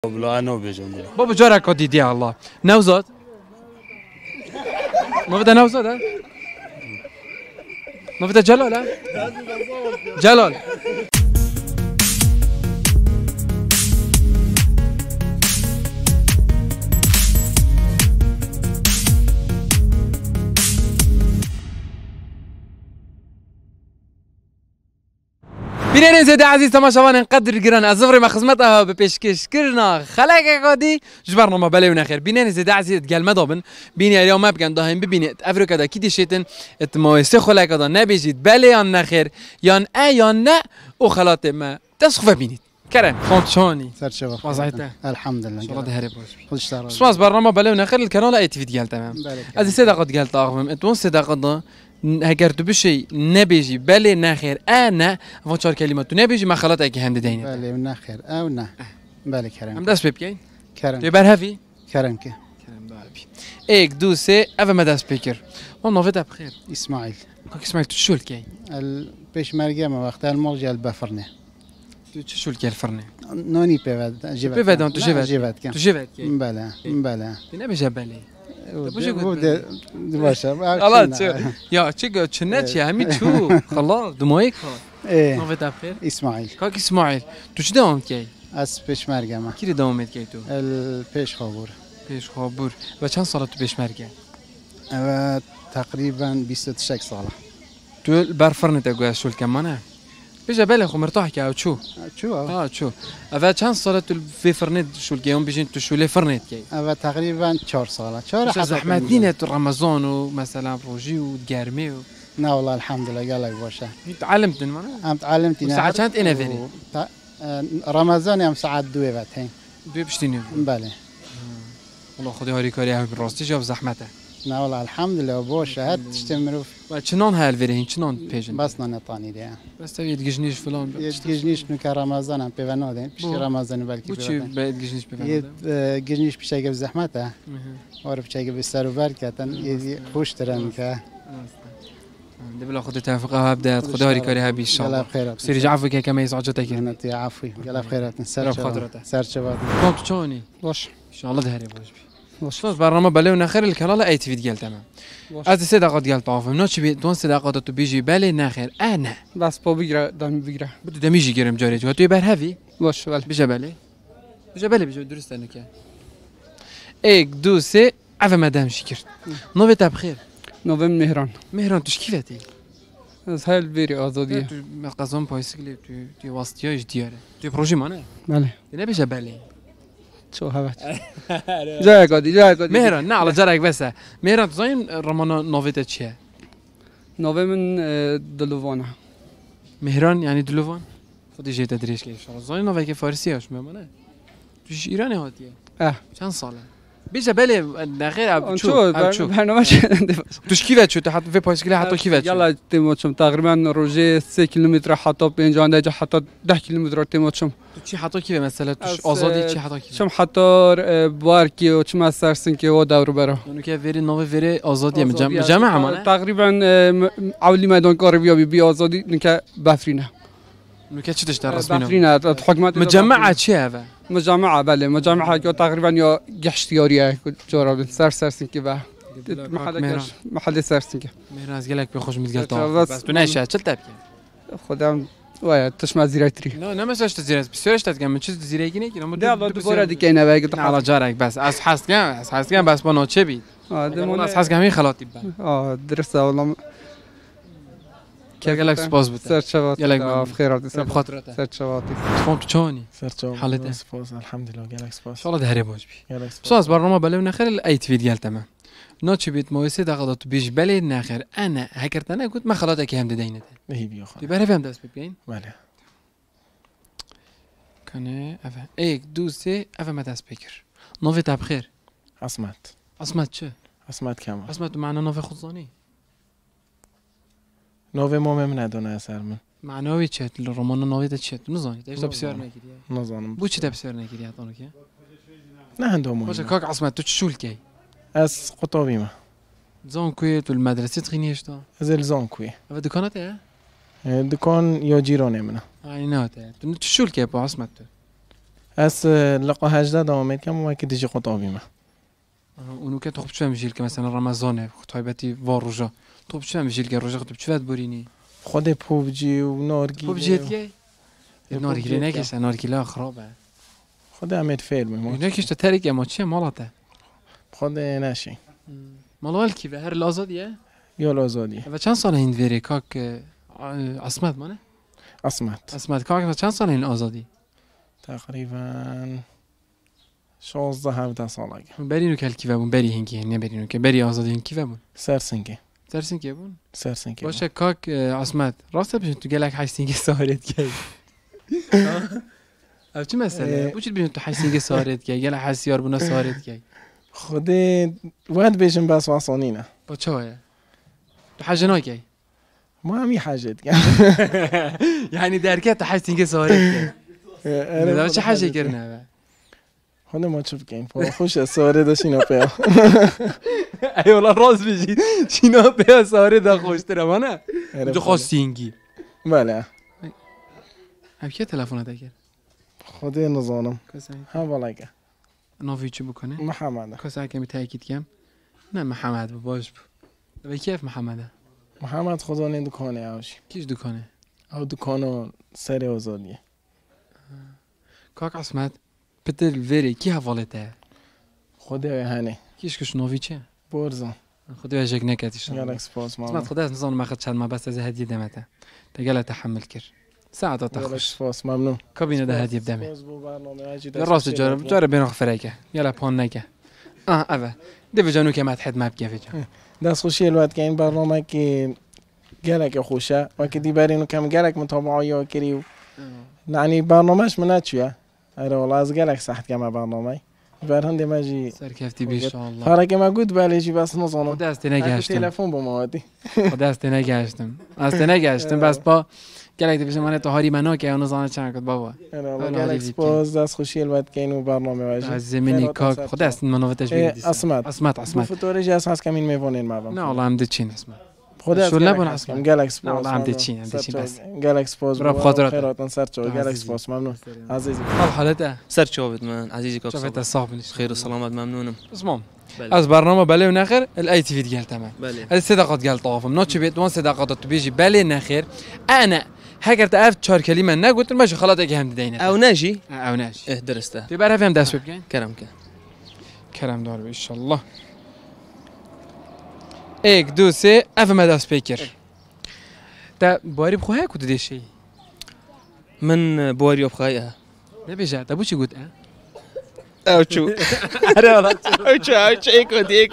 لا أنا بيجون بابا جارك قد يدي الله نوزاد ما بدها نوزاد ها ما بدها جلال ها جلال بینین زیده عزیز تماشاوان انقدر گران از ظفر ما خدمتها به پیشکش کرنا خلاق قادی جبرنا ما بله و نخیر بینین زیده عزیز گل مدابن بینی اليوم ما بگن داهم ببینید افریقا دا کی دیشیتن اتمایسته خلاق دا نبیجید بله یا نخیر یا یا نه او خلاط ما تسخف بینید کرم خانت شانی سر شباب وضعيته الحمد لله الله ده هرب خش تعال سواس برنامج بله و نخیر القناه لا تفيد قال تمام از صداقت قال طاقم اتون صداقت هگر تو بشی نبیجی بله نخیر نه و چهار کلمات تو نبیجی ما خلاط اگه هند دینه بله نخیر او نه بله کرم هم دست بپکین کرم تو بر هفی کرم که کرم داربی ایک دو سه اول ما دست بکر و نوفت بخیر اسماعیل کاک اسماعیل تو شول کی البشمرگه ما وقت الموج البفرنه تو چه شول کی الفرنه نونی پیود جیبت پیود تو جیبت جیبت کم تو جیبت کی بله بله تو نبیجه بله بود باشه خلاص یا چه نه چی همین تو خلاص دمایک ها نوفت بخیر اسماعیل کاک اسماعیل تو چه دوام کی از پشمرگه ما کی دوام کی تو الپیش خابور پیش خابور و چند سال تو پشمرگه و تقریبا 26 ساله تو برفرنت اگه شول کمانه بيجا بالي خو مرتاح كي او شو شو شو افا كان صارت في فرنيت شو اليوم بيجين شو لي فرنيت كي افا تقريبا 4 ساله 4 حتى زحمات دينة رمضان ومثلا روجي ودقارمي لا والله الحمد لله قال لك باشا تعلمت انا تعلمت ساعات كانت انا فيني رمضان يوم ساعات دوي فاتين دوي بشتيني بله والله خدي هاري كاري هم راستي جاب زحمته لا والله الحمد لله باشا هات تشتمروا شنون هاي الفيرين شنون بيجن بس نطاني دي بس تبي تجنيش فلان يتجنيش نك رمضان هم بيفنودين بش رمضان بالكي وشي بعد تجنيش بيفنودين يتجنيش بشيء بزحمته وعرف شيء بالسر بركة خوش ترنك دبل خد توافقها هبدا خد هاري كاري هبي ان شاء الله بخير سيري عفوك كما يسعدك انا تي عفوي قال بخير سر شباب كنت شوني باش ان شاء الله دهري باش برنامج بله و نخیر الكلام ای تفيد قال تمام از صداقات قال طافم نو چی دون صداقات تو بيجي بله نخیر انا بس با بگیره دام بگیره بدو دمیجی گرم جاری تو توی بر هفی باش بله بيجا بله درست انك ایک دو سه عفوا مدام شکر نو بخیر نوفم مهران توش كيفاتي از هاي الفيري آزادیه تو مقازم پایسکلی تو واسطیاش دیاره تو پروژه مانه بله نبيجا بله شو هبت جاي قادي مهران نه على جرك بس مهران زين رمانا نوفيتا چيه نوفم من دلووانا مهران يعني دلوفان خودی جه تدریش که ان زين نوفي فارسی هاش میمونه توش ایرانی هاتیه چند ساله بيجا بالي نخير اب شو برنامه توش كيفات شو تحط في باسكلي حطوا كيفات يلا تيموتشم تقريبا روجي 3 كيلومتر حتى 5 درجه حتى 10 كيلومتر تيموتشم چی حتی کی مثلا توش آزادی چی حتی کی شم حتی بارکی و چم سرسن که و دور برا اونو که وری نو وری آزادی جمع مانه تقریبا اولی میدان کار بی آزادی نکه بفرینه اونو که چی در رسمینه بفرینه حکومت مجمعه چی هوا مجمعه بله مجمعه که تقریبا یا گشتیاریه جورا سرسن که به محل سرسن که مهران از گلک بخوش میگل تا بس تو نشه چل تبکی خودم وای تشمع زیرایتری نه مساج تزیرات بسیارش تگم چیز زیرایی نگی اما ده دوباره دیگه نه بگید على جارك بس از حسگم بس با نوچه بید از حسگم این خلاطی با درسته والله که گلک سپاس بود سرچوات بخيرات سر بخاطرته سرچواتي قمت تشوني حالته سپاس الحمد لله گلک سپاس ان شاء الله دهري باش بي سپاس برنامج بله و نخیر ای تفيد قال تمام نوچه بیت مویسه دقیقات بیش بله نخیر انا هکرت انا قلت ما خلاطه که هم دینه هی بیا خاله بره فهم دست ببین بله کنه افا ایک دو سه افا ما دست بکر نوفت بخیر عصمت چه عصمت کما عصمت معنی نوف خودزانی نوف مهم ندونه اثر من معناوی چه رمان نوفت چه نزانید ايش بسیار نگیری نزانم بو چه بسیار نگیری اتانو که نه هندو مهم باشه کاک عصمت تو شول کی از قطابی ما زان کوی تو المدرسه تخینیش تا از الزام کوی افا دکانته دکان یا جیرانه منه نه تو شول کی با عصمت از لقا 18 دوام کم و که دیجی قطابی ما اونو که تو خوب چه میشیل که مثلا رمضانه خطایبتی وار روزا تو چه میشیل که روزا خطب چه برینی خود پوبجی و نارگیله پوبجیت که نارگیله نکش نارگیله خرابه خود امید فیلم ما نکش تو تریک اما چیه مالاته خود نشی مالال کی به هر لازادیه یا لازادی و چند سال این وری کاک اسمت مانه اسمت کاک چند سال این آزادی تقریبا 16 17 سال اگه برینو کل کی بون بری هنگی نه برینو که بری آزادی این کی بون سرسنگی درسین کی بون سرسنگی باشه کاک اسمت راسته بشه تو گلک حسینگی سارت کی او چی مسئله بوچید ببین تو حسینگی سارت کی گلک حسیار بنا سارت کی خود واد بيجن بس وصونينا با چه تو حاجه ناکی ما هم حاجه یعنی درکت تو حسینگی سارت کی نه چه حاجه کرنه خود ما چوب کن خوش ساره داشینا پیا ای والله راست بجی شینا پیا ساره دا خوشتره مانه جو خواستینگی بله هم که تلفن دکر خود نظانم هم والله ناوی چی بکنه محمد کسی کمی تاکید کم نه محمد باش و کیف محمد خدا نه دکانه اوش کیش دکانه او دکانو سری آزادیه کاک اسمت پتر وری کی حوالته خدا هنه کیش کش ناوی چه برزن خدا وجهك نكاتش گالکس پاس ما اسمت خدا نظام ما خدش ما بس از هدیه دمته تقال تحمل کر ساعه تخش گالکس پاس ممنون کابینه ده هدیه بدمه راست جارب بينو فريكه يلا بون نكه اوه دو جانو که متحد مب گفت دست خوشی الوقت که این برنامه که گلک خوشه و که دی برینو کم گلک متابعه یا کریو یعنی برنامهش منت چیه اره والله از گلک سخت کمه برنامه برهنده ماجی سرکفتی بیش الله فرق ما گود بلجی بس نزانم دست نگاشتم تلفن با مادی دست نگاشتم بس با گلک دیگه من تو هاری منو که اون زانه چند کد بابا گلک باز دست خوشی الوقت که اینو برنامه واجی از زمینی کاک خدا است منو تشبیه اسمت فوتورج هست کمین میوونین ما نه والله هم دچین اسمت خدا شو نبون اسمت گلکس نه والله هم دچین بس گلکس باز رب خاطرات خیراتن سرچو گلکس باز ممنون عزیزی حالته سرچوبت من عزیزی کاک شفت الصاحب خير وسلامات ممنونم اسمم از برنامه بله و نخیر الاي تي في قال تمام بله هذه صداقات قال طافم نوتش بيت وان صداقات بيجي بله نخیر انا هكرت اف 4 كلمه نه قلت ماشي خلاص اجي هم دينا او ناجي درسته تبقى فهم دست بكين كرمك كرم دار ان شاء الله ايك دو سي اف ما دست بيكر تا بواري بخوها كنت دي شيء من بواريو بخايا ده بيجا ده بوشي قلت او شو ارى والله او شو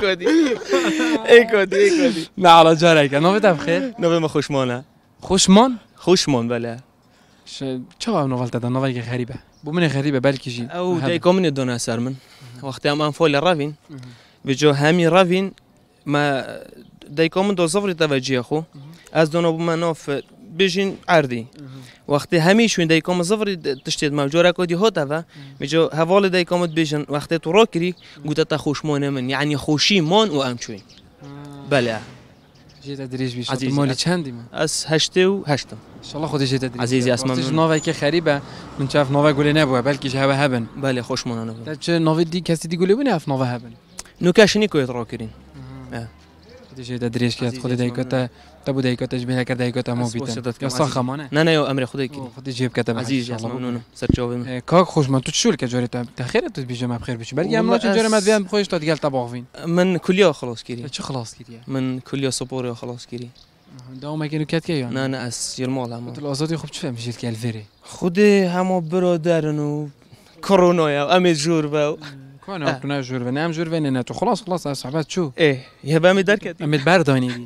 ايكودي لا على جارك انا بدي بخير نوبه ما خوشمانه خوشمان بله چه نوال دادن نوال غریبه بو من غریبه بلکه جی او دایکو من دونه سر من وقتی هم فول رافین بجو همی رافین ما دایکو من دو صفر توجیه خو از دونه بو مناف بيجين عردي وقت هميش وين دايكم صفر تشتيت موجوره كودي هوتا بيجو هوال دايكم بيجن وقت تو روكري قلت تا خوشمون من يعني خوشي مون وامشوي بلا جيت ادريج بيش مولي چندي من اس هشتو هشتم ان شاء الله خودي جيت ادريج عزيزي اسمع من نوفا كي خريبه من شاف نوفا قولي نبوه بلكي جهه هبن بلا خوشمون انا تا نوفا دي كاسي دي قولي بني اف نوفا هبن نوكاشني كو يتروكرين جيت ادريج كات خودي دايكوتا تبو دايكوتا تشبيه كر دايكوتا مو بيتن يا صخه مانه نه يا امر خودي خودي جيب كتب عزيزي ممنون سر جواب كاك خوش من تو شو الكجوري تا خير تو بيجي ما بخير بيش بلكي ام جوري ما بيان بخوش تو قال تبوغين من كليه خلاص كيري شو خلاص كيري من كليه صبوري خلاص كيري داوما كانوا كات كي يعني انا اس يرمال هم الازادي خوب تفهم جيل كالفيري خودي هم برادرنو كورونا يا امي جوربا كنا كنا جوربا نام جوربا انا تو خلاص صاحبات شو ايه يبقى مدركت امد برداني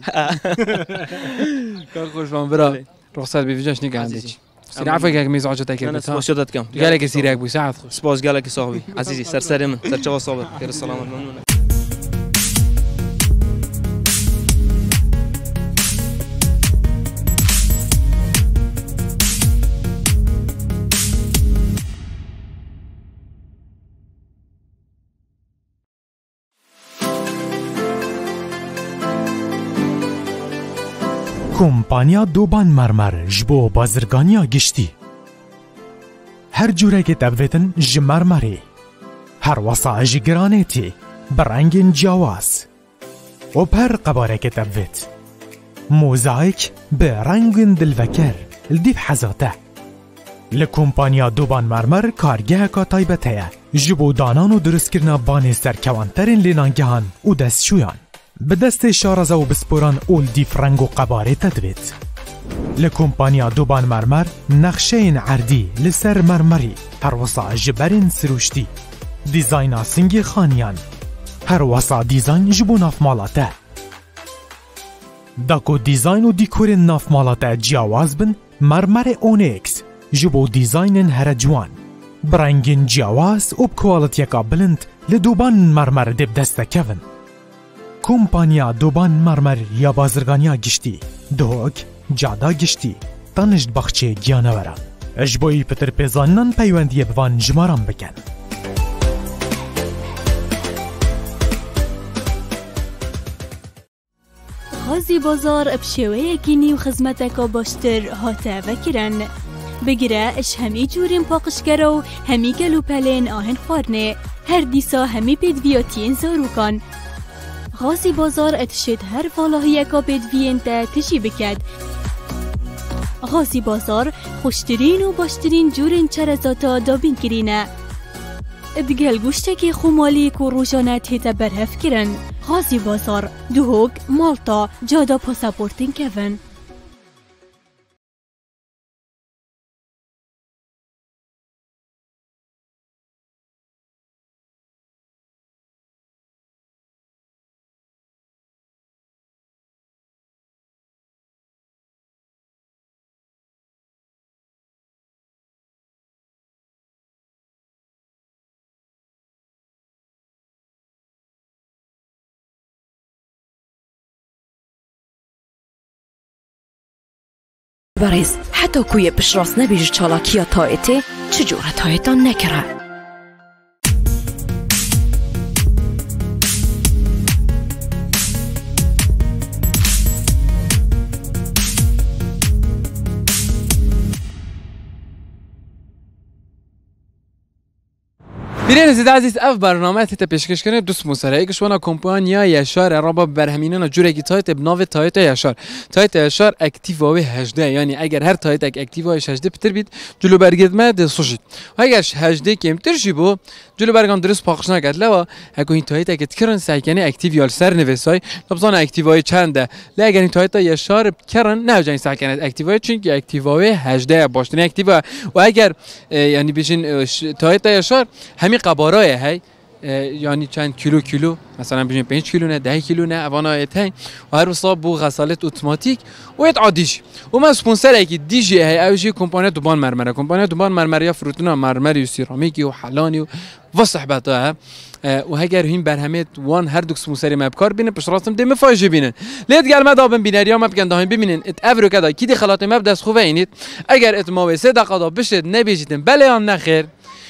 كان خوش من برا رخصت بيفجاش نيجا عندك سير عفوا كاك ميزعجه تاكل انا سبوشدت كم قالك سيرك بو ساعه خوش سبوس قالك صاحبي عزيزي سر من سر جوا صابر خير السلامه ممنون کمپانیا دوبان مرمر جبو بازرگانیا گشتی هر جوره که تبویتن جمرمری هر وصا جگرانیتی برنگین جواز و پر قباره که تبویت موزایک به رنگین دلوکر الدیب حزاته لکومپانیا دوبان مرمر کارگه که تایبته جبو دانان و درست کرنا بانی سرکوانترین لینانگهان و دستشویان به دست شارزه و بسپوران اول دیف رنگ و قباره تدوید لکومپانیا دوبان مرمر نقشه این عردی لسر مرمری هر وصا جبرین سروشتی دیزاینا سنگی خانیان هر وصا دیزاین جبو ناف مالاته داکو دیزاین و دیکور ناف مالاته جیاواز بن مرمر اونیکس جبو دیزاین هر جوان برنگین جیاواز و بکوالتیا کا بلند لدوبان مرمر دب دسته کون کمپانیا دوبان مرمر یا بازرگانیا گشتی دوک جادا گشتی تانشت بخچه گیانورا اجبوی پتر پیزانن پیوندی بوان جماران بکن غازی بازار بشویه گینی و خزمتک باشتر هاته وکرن بگیره اش همی جورین پاقشگره و همی گلو پلین آهن خوارنه هر دیسا همی پیدویاتین زاروکان غازی بازار اتشید هر فالهی که پیدوین تا تشی بکد غازی بازار خوشترین و باشترین جورین چرزاتا دابین کرینه بگل گوشتکی خمالی که روزانت هیتا برهف کرن غازی بازار دوهوگ مالتا جادا پاسپورتین کون بریز حتی کوی پشراس نبیج چالاکیا تایته چجوره تایتان نکره بینین زیاد عزیز اف برنامه تا پیشکش کنه دوست موسره که شونا کمپانیا یاشار رابا برهمینان جوره کی تایت بناو تایت یاشار تایت یاشار اکتیو و 18 یعنی اگر هر تایت اکتیو و 18 پتر بید جلو برگردمه ده سوشید و اگر 18 کمتر شی بو جلو برگان درست پاکش نکرد لوا اگه این تایت اگه تکرن سایکنه اکتیو یال سر نویسای طبعا اکتیوای چنده لا اگر این تایت یاشار کرن نه جای سایکنه اکتیوای چون که اکتیوای 18 باشتن اکتیو و اگر یعنی بیشین تایت یاشار همین قبارای هی یعنی چند کیلو مثلا بجیم 5 کیلو نه 10 کیلو نه اوانای تای و هر وصاب بو غسالت اتوماتیک و ات عادیش و ما سپانسر اکی دیجی هی اوجی کمپانی دوبان مرمره کمپانی دوبان مرمره یا فروتنا مرمری و سیرامیکی و حلانی و صحبتها و هگر هین برهمت وان هر دو سپانسر ما بکار بینه پس راستم دم فاجعه بینن لید گل ما دابن بینریا ما بگن داهیم ببینن ات افرو کدا کی دی خلات ما دست خوبه اینید اگر ات ما 3 دقیقه بشه نبیجیتن بله یا نخیر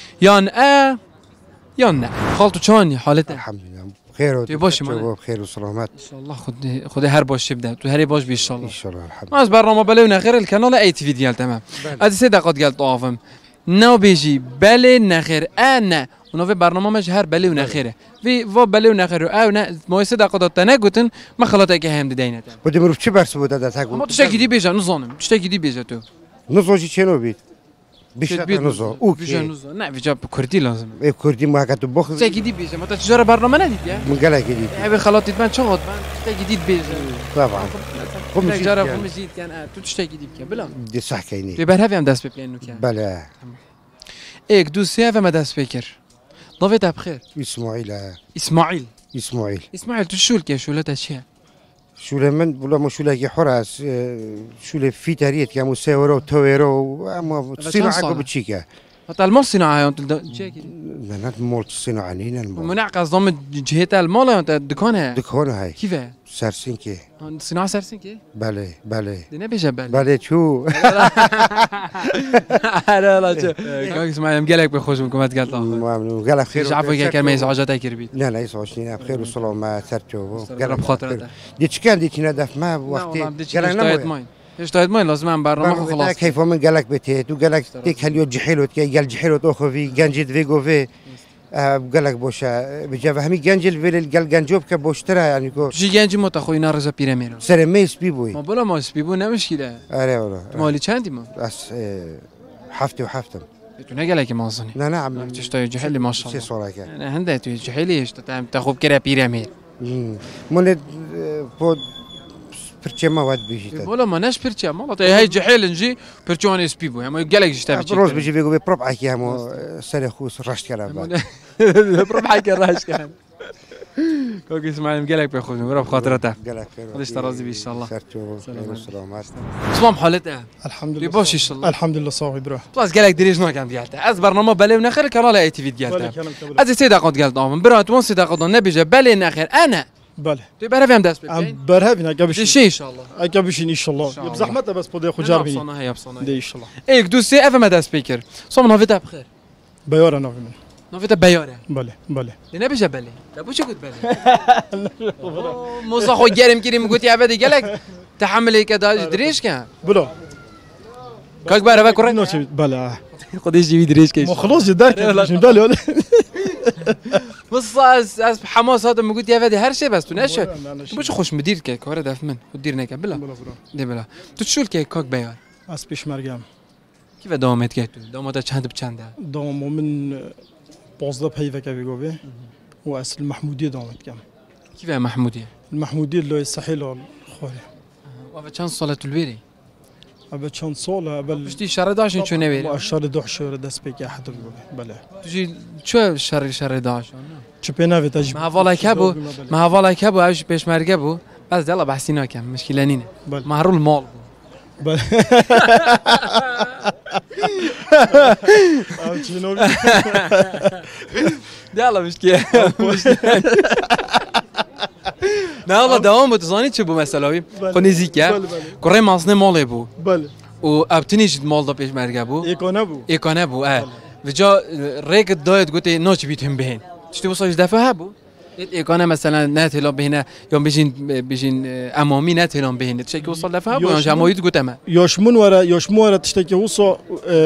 یا نه خالتو چانی حالت الحمد لله بخير و باشه من بخير و سلامت ان شاء الله خود هر باشه بده تو هری باش ان شاء الله ان شاء الله الحمد لله از برنامه بله نخیر القناه اي تي في ديال تمام از 3 دقائق قال طافم نو بيجي بله نخیر انا ونو في برنامه مش هر بله ونخيره في بله ونخيره او نه ما 3 دقائق تنه گوتن ما خلاص که هم دینه بده مرو چه برس بود داتا ما تشکی دی بیجا نظانم تشکی دی بیجا تو نزوجی چنو بید بیشتر نزو او بیجا نزو نه بیجا کردی لازم ای کردی ما کتو بخ تشکی دی بیجا ما تجار برنامه ندید یا من قال کدی ابي خلاطيت من شغل تشتاق جديد بيجا طبعا قوم جرب قوم جديد كان تو تشتاق جديد كان بلا دي صح كاينين في برهفي عم داس بينو كان بلا ايك دوسيا فما داس بكر ضفيتها بخير اسماعيل اسماعيل تشول كيف شولت اشياء شو لمن ولا مو شو لاقي حراس شو له في تاريخ كا مساوره وتويرو اما صناعه بتشيكا حتى المال صناعه انت بنات مول صناعه هنا منع قصدهم جهتها المال انت دكانها هاي كيف سرسنكي صناعه سرسنكي بله دينا بيجا بله شو لا شو اسمع يم قالك بخوش منكم ما تقال ممنون قال خير عفوا كان ما يزعجك كربيت لا يزعجني بخير وسلام ما سرتو قال بخاطر دي كان دي كنا دف ما وقتي قال انا اشتاید ما لازم هم برنامه خلاص كيف من قالك بتيت وقالك تيك هل يجحيلو تكي قال جحيلو توخو في جنجد فيجو في قالك بوشا بجاب همي جنجل في قال جنجوب كبوشترا يعني كو جي جنجي مو تخوي نارزا بيراميرو سر ما يسبيبوي ما بلا ما يسبيبو نمشكله اري والله مالي چندی ما بس حفتي وحفتم تو نقالك ما اظني لا نعم تشتاي جحيلي ما شاء الله شي صورك انا هندا تو جحيلي ايش تاخذ كره بيرامير من بود برچما واد بيجي ولا ما ناش برچا والله هاي جحيل نجي برچون اسبيبو هم قالك جتا روز بيجي بيقول بروب حكي همو سر خوس رشت كلام بروب حكي راش كان كوكي اسماعيل قالك بياخذ بروب خاطرته قالك ليش تراضي ان شاء الله سلام سلام حالته الحمد لله باش ان شاء الله الحمد لله صافي بروح بس قالك دريج ما كان ديالته از برنامه بله ونخر كانال اي تي في ديالته از سيدا قد قالت من برات وان سيدا قد نبيجه بله نخر انا بله تو برافهم دست ببین برافين اقابش ان شاء الله اقابش ان شاء الله بزحمته بس بده ياخذ جاربين بصنا هي بصنا دي ان شاء الله ايك دوسي افهم دست سبيكر صوم نوفيتا بخير بيورا نوفي نوفيتا بيورا بله نبيجه بله لا شو قلت بله موسى خو جرم كريم قلت يا عبدي قالك تحمل هيك دريش كان بلا كاك بره بكره بلا خديش جيبي دريش كيش ما خلاص جدارك مش بالي ولا بص از حماس هذا ما قلت يا فادي هر شيء بس تو نش باش خوش مدير كيك ورا داف من ودير نيك بلا دي بلا تو تشول كيك كاك بيان اس بيش مرقم كيف دوامت كيتو دوامت چند بچند دوام من 15 بهيفه كبيغوبي واس المحموديه دوامت كم كيف محموديه المحموديه اللي يستحيل خوري وابا چند صلاه الويري ابا چند سال قبل شتي شهر 11 شو نويري ما شهر 11 دست بك احد بله تجي شو شهر 11 چپنا تجي ما والله كابو ما والله كابو ايش بيش مرقه بو بس يلا بحسينا كم مشكله نينه مهرو المال بله يلا مشكله نه والله دوام بتزاني چه بو مثلا خو نزیکه کره ماسنه مال بو بله و ابتنیش مال دا پیش مرگه بو ایکانه بو و جا ریک داید گوته ناچ بیتهم بهن چطور وصلش دفعه بو ایکانه مثلا نه تلام بهنه یا بيجين امامي نه تلام بهنه چه که وصل دفعه بو یا جماعیت گوته ما یاش مورا تشتكي وصل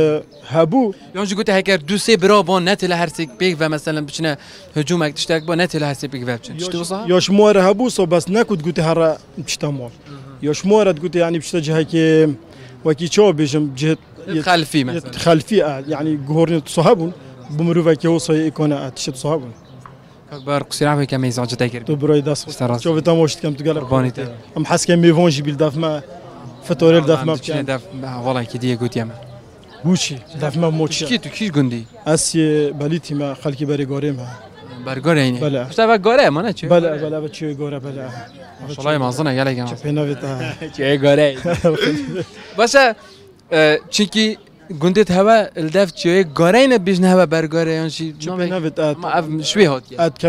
هبو یانجی گوته هکر دو سه برابان نه تل هر سیک بیگ و مثلا بچنه هجومک تشتاک با نه تل هر سیک بیگ و بچن چطور وصل یاش مورا هبو سو بس نکود گوته هر بشتمال یاش مورا گوته يعني بشتجه که وكي شو بيجم جهه خلفي مثلا خلفي يعني جهورن تصاحبون بمروفه كي وصل ايكونا تشت تصاحبون اكبر قصير عم كم يزعج تاكر تو براي داس شوف تموشت كم تقال ربانيته ام حس كم ميفونجي بالداف ما فتوريل داف ما داف والله كي قلت ياما بوشي داف ما موتش كيش قندي اسي باليتي ما خلكي بري غوريم برغور يعني بلا اشتبك غوري ما نتشو بلا بتشي غورا بلا ما شاء الله ما اظن يا لك شفنا بتا تشي غوري بس چيكي گندت هوا الدف چوي غورين بيجن هوا برغور يعني شي ما شوي هات ات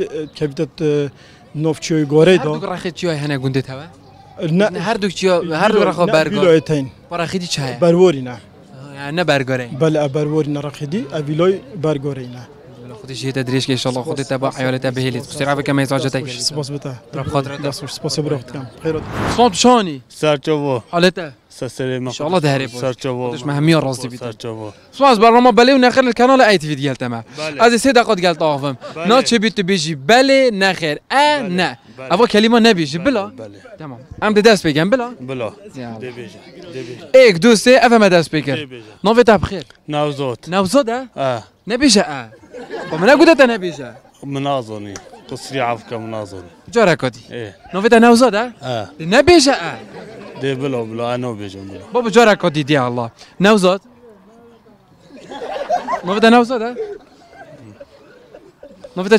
كابيتات نوف چوي غوري دو هر دو رخيت چوي هنا گندت هوا هر دو چوي هر دو رخو برغور بيلويتين برخيدي چاي بروري نه يعني نه برغوري بلا بروري نرخيدي ابيلوي برغوري نه خودش هي تدريش كي ان شاء الله خودت تبع حيالته بهيلت بسرعه كما يزعجتك سباس بتا بخاطر سباس بروحتكم خير صوت شاني سرچوو حالته سلام ان شاء الله دهري سرچوو مش مهميه راس دي سرچوو سواز برنامه بله ونخر القناه اي تي في ديال تمام از 3 دقائق قالت اعظم ناتش بيت بيجي بله نخر انا ابغى كلمه نبيجي بلا تمام ام داس بيجن بلا دي بيجي ايك دوسي افهم داس بيجن نوفيتا بخير نوزوت نبيجه ومن قلت انا نبيجه مناظني تصريع عفك مناظني جاركودي نوفيتا نوزوت نبيجه دي بلا انا بيجم بلا بابا جاركودي دي الله نوزوت نوفيتا نوزوت نوفيتا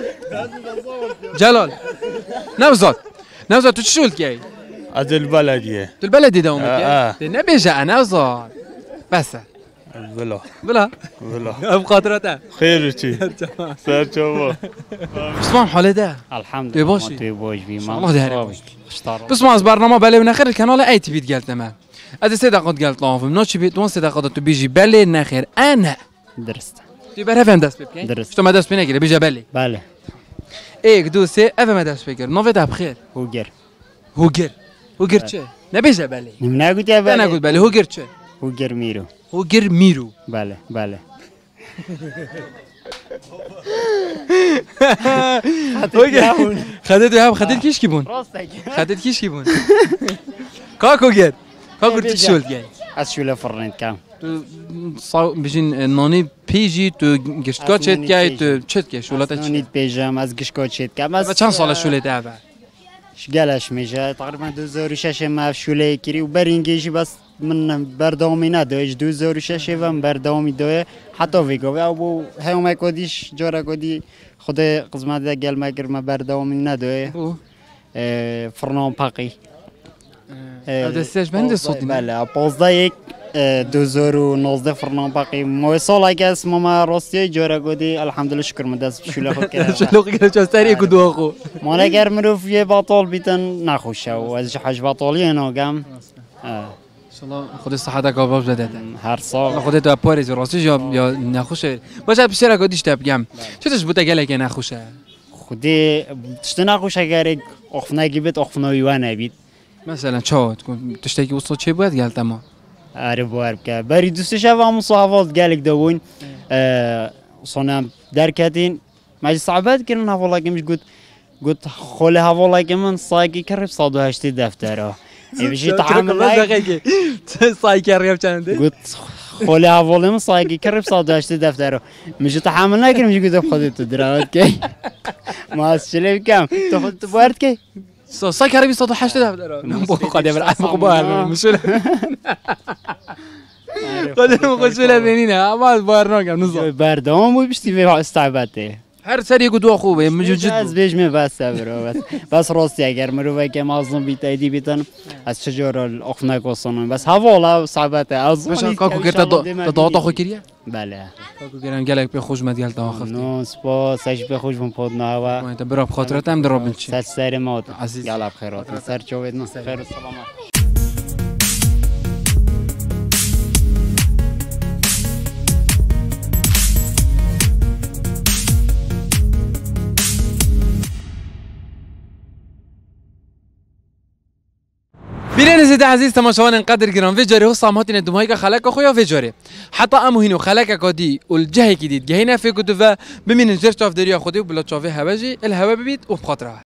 جلال نوزوت تو شو الكي از البلديه البلدي دومك نبيجه نوزوت بس بلا بخاطرته خير شي سرچوو اسمع حالته الحمد لله تبوش بما الله دهري بسمع از برنامه بله ونخر القناه اي تي في قالت تمام از 3 دقائق قالت لهم نوتش بيت 3 دقائق تو بيجي بله نخر انا درست تبقى فهم دست بك درست شو ما دست بينك بيجي بله بله ايك دوسي افهم دست بك نوفيتا بخير هوجر چه نبیشه بله نقول يا انا بله قلت بله هو قرد چه هو جرميرو هو قر میرو بله بله خدت هم خدت کیش کی بون خدت کیش کی بون کاکو قرد کاکو تشول گای از شوله فرنت کم تو بجین نانی پیجی تو گشتگاه چت گای تو چت گای شولاتا چی نونید پیجم از گشکا چت کم و چند سال شوله ده اول شگلش میشه تقریبا 2006 ما شوله کری و برینگیجی بس من بردامی نداشت 2006 و بردامی داره حتی ویگو و ابو هم کدیش جورا کدی خود قسمت گل مگر ما بردامی نداره فرنام پاقی دستش بنده صوتی بله 15 2019 فرنام باقي مو سال اگه ما راستی جورا کدی الحمدلله شکر مدرس شوله خود کرد شلو قلت جستری کدو اخو ما نگر مروف یه باطل بیتن نخوشه و از حج باطلی ناگم انشالله خود صحتك باب زدت هر سال خودت تو پاریز راستی یا نخوشه باشه بسیار کدیش تبگم چطورش بوده گله که نخوشه خودی تشت نخوشه گره اخفنا گیبت اخفنا یوانه بید مثلا چه تشتکی وصل چه بود گلت ما آره بار که بری دوستش هم مصاحبات گلک دوین صنم درکتین ماجی صعبت کردن حوالا که میش قلت خاله حوالا که من سایکی کرب 108 دفتره ایشی تحمل سایکی کرب چنده قلت خاله حوالا من سایکی کرب 108 دفتره میشه تحمل نکردم میشه قلت خودت درات کی ما از چلی کم تو خودت بارد کی سایکی کرب 108 دفتره نبود خاله بر عمق بار مشکل قدرم خوشبله بینینه اما بار نگم نزار بردام بود بشتی به استعباته هر سری کدو خوبه موجود از بیش می بس برو بس راستی اگر مرو که مازن بیتایدی بیتن از چجور اخناک وصلن بس حوالا استعباته از باشه کاکو کرد داد خو کریه بله کاکو کردن گلک به خوش مدیال تا آخر نو سپاس اش به خوش من پود نه و انت برا بخاطرت هم درابن چی سر ما عزیز یالا بخیرات سر چوید نو خیر و سلامت بینن زید عزیز تماشاوان انقدر گران وجاره و سامهاتین دومایی که خلق خویا وجاره حتی امو هینو خلق کادی الجهه کی دید گهینه فکر و ببینن زرت اف دریا خودی و بلا چاوه هواجی الهوا ببید و بخاطره